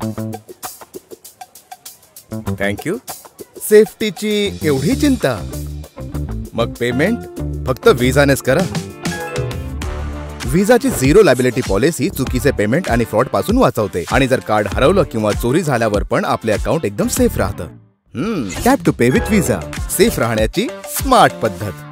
Thank you. सेफ्टीची एवढी चिंता? मग payment फक्त विजानेच करा. विजाची झिरो लायबिलिटी पॉलिसी चुकीचे पेमेंट आणि फ्रॉड पासून वाचवते आणि जर कार्ड हरवलं किंवा चोरी झाल्यावर पण आपले अकाउंट एकदम सेफ राहतं. Tap to pay with Visa. Safe राहण्याची स्मार्ट पद्धत.